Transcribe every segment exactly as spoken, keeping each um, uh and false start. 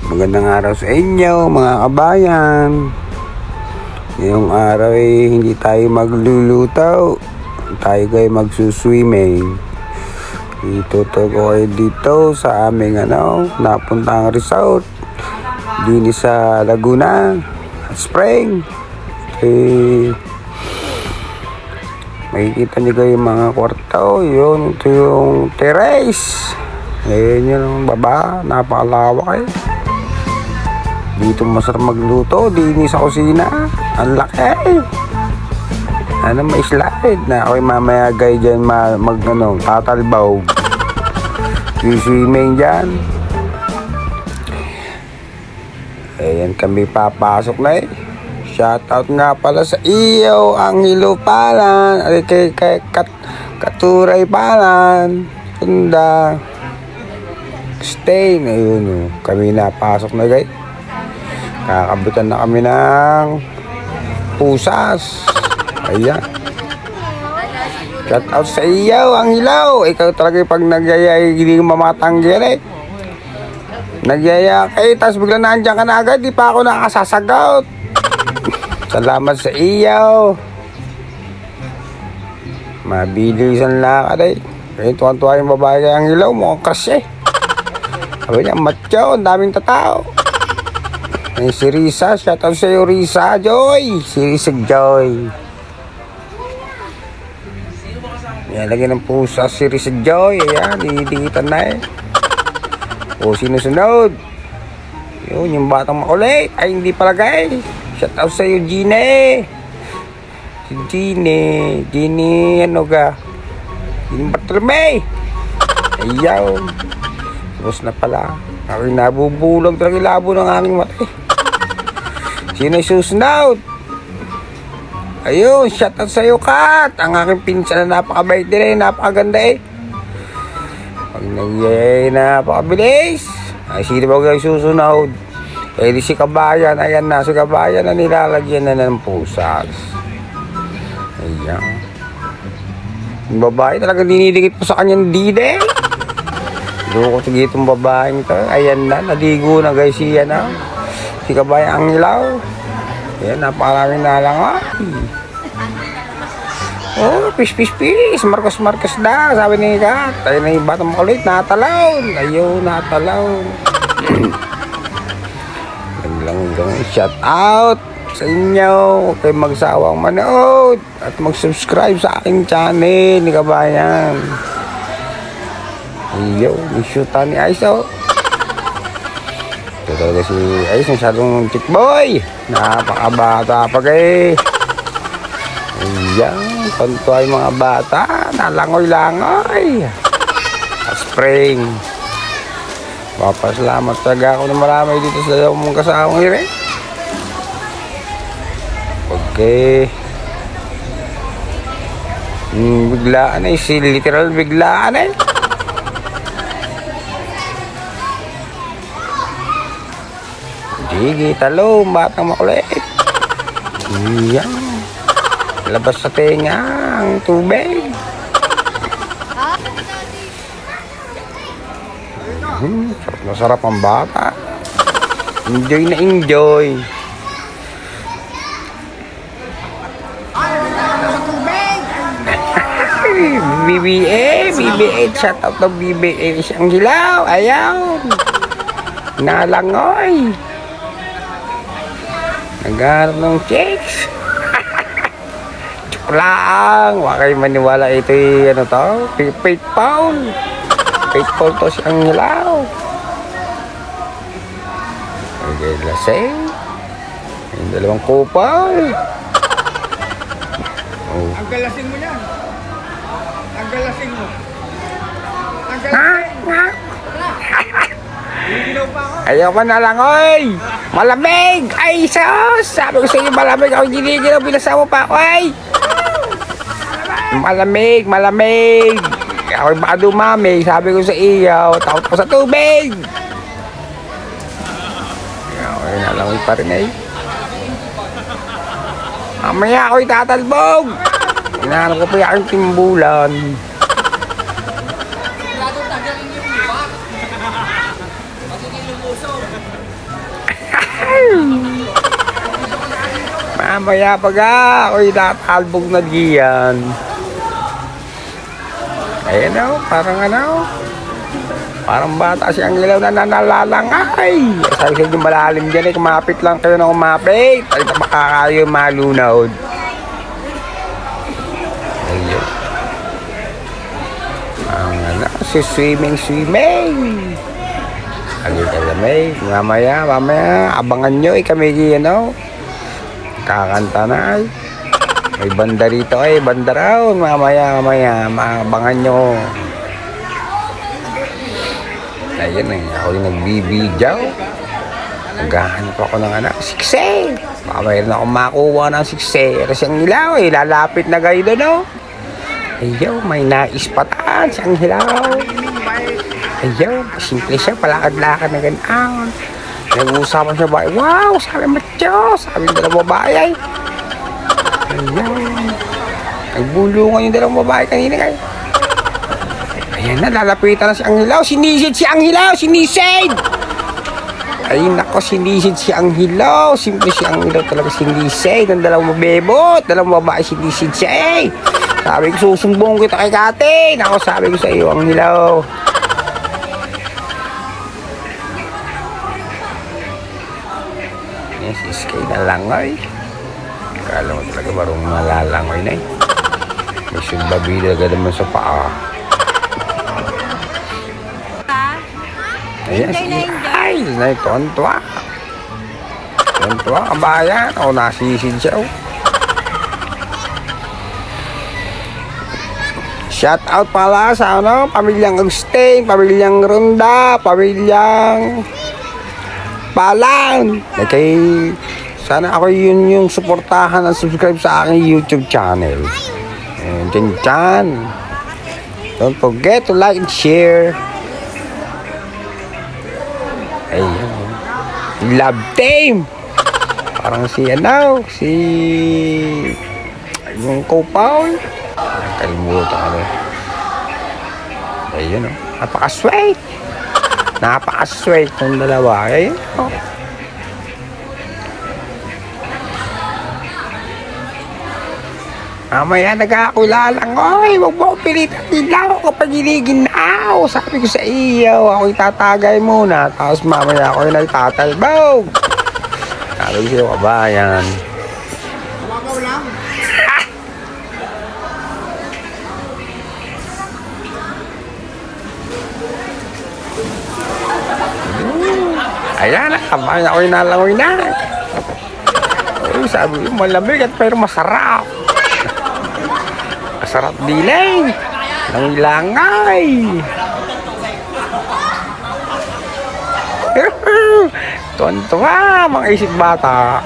Magandang araw sa inyo mga kabayan. Ngayong araw ay hindi tayo magluluto, tayo ay magsuswimming. Itutur ko kayo dito sa aming ano, napuntang resort din sa Laguna Spring. Eh, makikita nyo kayo yung mga kwarto. Yun, ito yung terrace. Ayan yung baba, napakalawak eh. Dito masarap magluto, dini sa kusina. Ang laki. Ano, may slide na ako'y mamaya guy dyan ma mag ano, tatalbaw. Yung swimming dyan. Ayan kami papasok na eh. Shoutout nga pala sa iyo, Angelo Palan. Ay kay, kay Kat, Katuray Palan. Sunda. Stay. Ayun o. Kami napasok na guys. Kakabutan na kami ng pusas. Ayan. Shout out sa iyo, ang ilaw. Ikaw talaga pag nagyaya, hindi mamatanggal eh. Nagyaya kay, tapos bigla nandiyan ka na agad, di pa ako nakasasagaut. Salamat sa iyo. Mabilisan lakad eh. Kaya tuwan-tuwa yung babae kay ang ilaw, mukhang crush eh. Sabi niya, matyo, ang daming tatao. Ay, si Risa, shoutout sa iyo Risa, Joy. Si Risa Joy. Yan, lagyan ng pusa si Risa Joy. Ayan, didikitan na eh. O, sinusunod. Yun, yung batang makulit. Ay, hindi pala guys. Shoutout sa iyo Gine. Si Gine. Gine, ano ka? Gine Bartolome. Ayaw. Tapos na pala. Ako'y nabubulag talaga yung labo ng aking mata eh. Sino yung susunod? Ayun, shoutout sa iyo Kat. Ang aking pinsan na napakabait din eh, napakaganda eh. Pag nagyay, napakabilis. Ay, sino ba yung susunod? Eh di si Kabayan, ayan na, si Kabayan na nilalagyan na ng pusas. Ayan. Yung babae talaga dinidikit po sa kanyang dide. Lukot dito itong babaeng to. Ayan na, naligo na guys siya na. Si Kabayan ang ilaw. Ayan, napakaraming nalang. Oh, pis pis pis. Marcos Marcos na. Sabi ni Kat. Ayun na yung batang makulit. Natalaw. Ayun, natalaw. Lang shout out sa inyo. Huwag kayong magsawang manood at mag-subscribe sa aking channel ni Kabayan. Iyo, nishutan ni Aiso. Ito talaga si Aiso, masyadong chick boy. Napakabata pa kayo. Ayan, panto ay mga bata. Nalangoy-langoy. Spring. Papasalamat talaga ako na marami dito sa dalawang mong kasawang hirin. Okay. Hmm, biglaan eh. Si literal biglaan eh. Sige, talo, batang makulit. Iyan. Labas sa tenga ang tubig. Hmm, masarap ang bata. Enjoy na enjoy. B B A, B B A, shout out to B B A. Siyang hilaw, ayaw. Nalangoy. Nagharap ng chicks. Joke lang. Huwag kayo maniwala ito yung ano to. Fake pound. Fake pound to siyang hilaw. Okay, lasing. Yung dalawang kupal. Oh. Ang galasing mo yan. Ang galasing mo. Ang galasing mo. Ayaw pa na lang, oy! Malamig! Ay, sus! Sabi ko sa inyo, malamig ako ginigilaw, binasama pa ako, ay! Malamig, malamig! Ako'y baka dumami, sabi ko sa iyo, takot ko sa tubig! Ako'y nalangoy pa rin, ay! Mamaya ako'y tatalbog! Hinahanap ko pa yung aking timbulan. Mamaya paga, ako'y nakatalbog na diyan. Ayan o, parang ano, parang bata siyang ilaw na nanalalangay. Sabi sa inyo malalim dyan eh, kumapit lang kayo na kumapit. Ay, makakayo malunod. Ayun. Ang ano, swimming, swimming. Agad kalamay, mamaya, mamaya, abangan nyo eh kami ano, kakanta na ay. May banda rito ay, banda raw, mamaya, mamaya, abangan nyo. Ayun eh, ako yung nagbibidyaw. Naghahanap ako ng anak, sikse. Baka mayroon akong makuha ng sikse. Kasi ang hilaw eh, lalapit na kayo doon o. Ayaw, may naispatan siyang hilaw. Ayaw, simple siya, palakad-lakad na ganaan. Nag-uusapan siya ba, wow, sabi macho, sabi yung dalawang babae ay. Ayaw, nagbulungan yung dalawang babae kanina kayo. Ayan na, lalapitan na si Anghilaw, sinisid si Anghilaw, sinisid! Ay nako, sinisid si Anghilaw, simple si Anghilaw talaga sinisid, ang dalawang mabebot, dalawang babae sinisid siya eh. Sabi ko, susumbong kita kay Kate, nako sabi ko sa iyo, Anghilaw. Yes, iskay na langoy. Akala mo talaga marunong malalangoy na eh. May sumbabida agad naman sa paa. Ayan, si ay, na ito, tuwa. Tuwa, kabayan. O, nasisid siya. Oh. Shout out pala sa ano, pamilyang Agustin, pamilyang Ronda, pamilyang Palang. Okay, sana ako yun yung suportahan at subscribe sa aking YouTube channel. And then, dyan. Don't forget to like and share. Ayan. Love team. Parang si ano, si yung Kopaw. Nakalimutan ko na. Ayun o. Napaka-sweet. Napaka-sweet ng dalawa. Ayun o. Mamaya nag-aakulalang, oy, huwag mo pilitan dilaw kapag giniginaw. Sabi ko sa iyo, ako'y tatagay muna. Tapos mamaya ako'y nagtatalbog. Sabi ko sa iyo, kabayan. Wagaw lang. Ayan na, kabayan ako'y nalangoy na. Ay, sabi ko, malamig at pero masarap. Masarap din ng ilangay. Tuwan-tuwa, mga isip bata.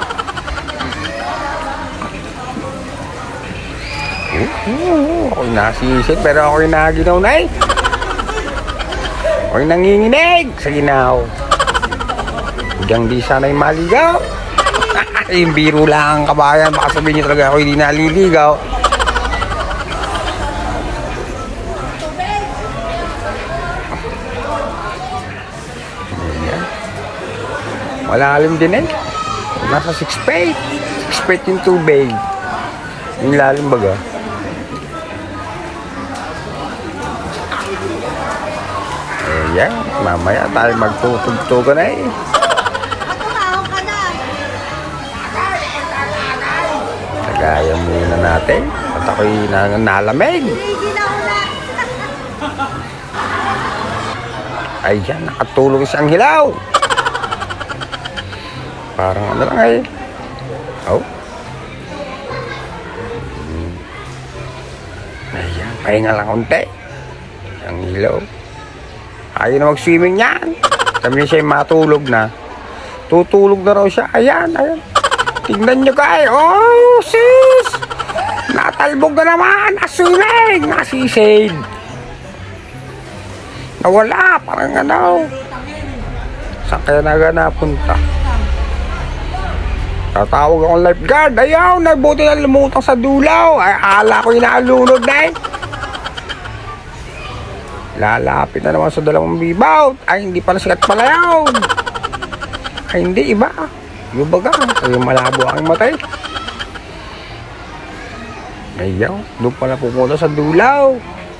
Uh, ako'y nasisid, pero ako'y naginaw na eh. Ako'y nanginginig sa ginaw. Hanggang di sana'y maligaw. Yung biro lang ang kabayan, baka sabihin niyo talaga ako'y di naliligaw. Malalim din eh. Nasa six feet. six feet yung tubig. Yung lalim baga. Ayan. Mamaya tayo magtutugtugan na eh. Tagayan muna natin. At ako'y nalamig. Ayan. Nakatulog siyang hilaw. Parang ano lang ay. Oh. Hmm. Ayan, pahinga lang konti. Ang ilaw. Ayaw na mag-swimming yan. Kami siya matulog na. Tutulog na raw siya. Ayan, ayan. Tingnan nyo kay. Oh, sis! Natalbog na naman. Naswimming. Nasisid. Nawala. Parang ano. Saan kaya naga napunta? Tatawag akong lifeguard. Ayaw, nagbuti na lumutang sa dulaw. Ay, ala ko yung naalunod na eh. Lalapit na naman sa dalawang bibaw. Ay, hindi pala sikat pala yun. Ay, hindi, iba. Yung baga, yung malabo ang matay. Ayaw, doon pala pumunta sa dulaw.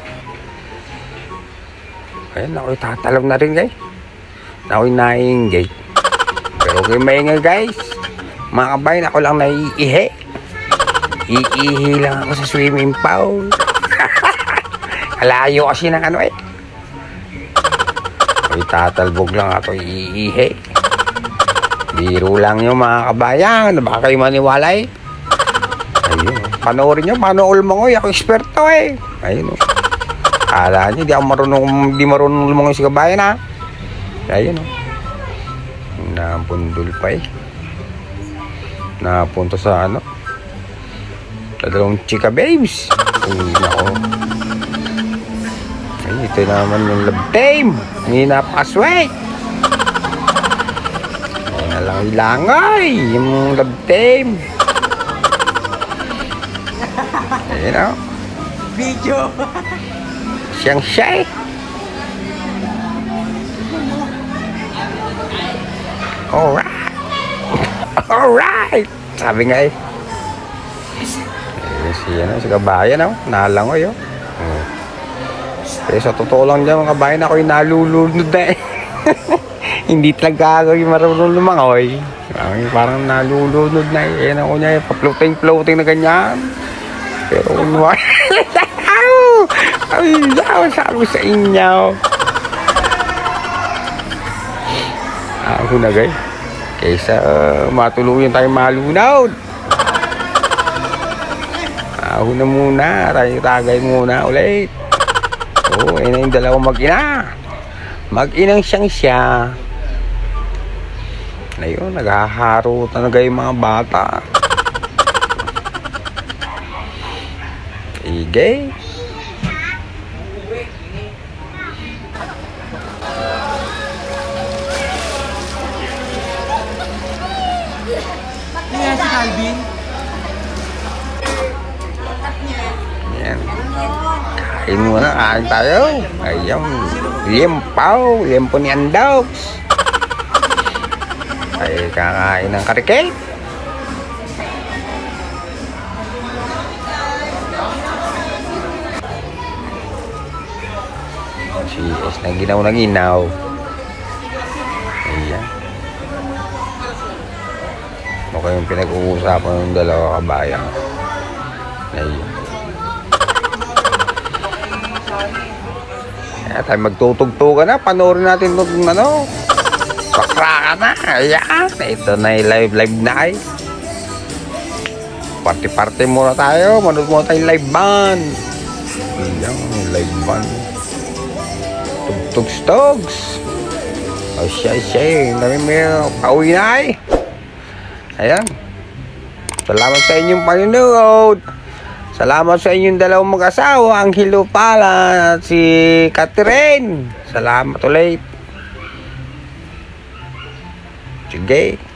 Ayun, ako'y tatalong na rin guys. Ako'y naingay. Pero kayo maingay guys. Mga kabayan, ako lang naiihi. Iihi lang ako sa swimming pool. Alayo kasi ng ano eh. Ako'y tatalbog lang ako iihi. Biro lang yung mga kabayan. Baka kayo maniwala eh. Ayun. Panoorin nyo, paano ulmangoy? Ako eksperto eh. Ayun o. Kala nyo, di ako marunong, di marunong ulmangoy si kabayan ha. Ayun o. Napundol pa eh. Napunta sa ano. Dalawang chika babes. Uy, nako. Ay, ito naman yung love team. Hindi napakasway. Ay, nalang ilangay. Yung love team. Ayun o. Video. Siyang siya eh. Alright. Alright. Sabi nga eh. Eh, si, ano, si kabayan oh. Nalangoy oh. Hmm. Pero sa totoo lang dyan mga kabayan, ako'y nalulunod na eh. Hindi talaga ako yung marunong lumangoy. Parang nalulunod na eh. Ayan ako niya, pa-floating-floating na ganyan. Pero kunwari, ay, yaw, sabi sa inyo. Ako na guys. Kaysa uh, matuluyan tayo malunod. Ako na muna, tayo tagay muna ulit. Oo, oh, ayun na yung dalawang mag-ina. Mag-inang siyang siya. Ayun, naghaharo talaga yung mga bata. Sige. Kaya si Calvin. Yan. Kain muna, kain tayo. Ayun. Limpaw. Limpo ni Andox. Ay, kakain ng karikate. Si S na ginaw na ginaw. Ayan. Ano kayong pinag-uusapan ng dalawa kabayan? Ayan. Kaya tayo magtutugtugan na. Panoorin natin itong ano. Pakraka na. Ayan. Ito na yung live-live na ay. Party-party muna tayo. Manood muna tayong live band. Ayan. Live band. Tugtugs-tugs. O siya siya. Dami may pauwi na ay. Ayan. Salamat sa inyong panonood. Salamat sa inyong dalawang mag-asawa, ang Hilo pala at si Catherine. Salamat ulit. Sige.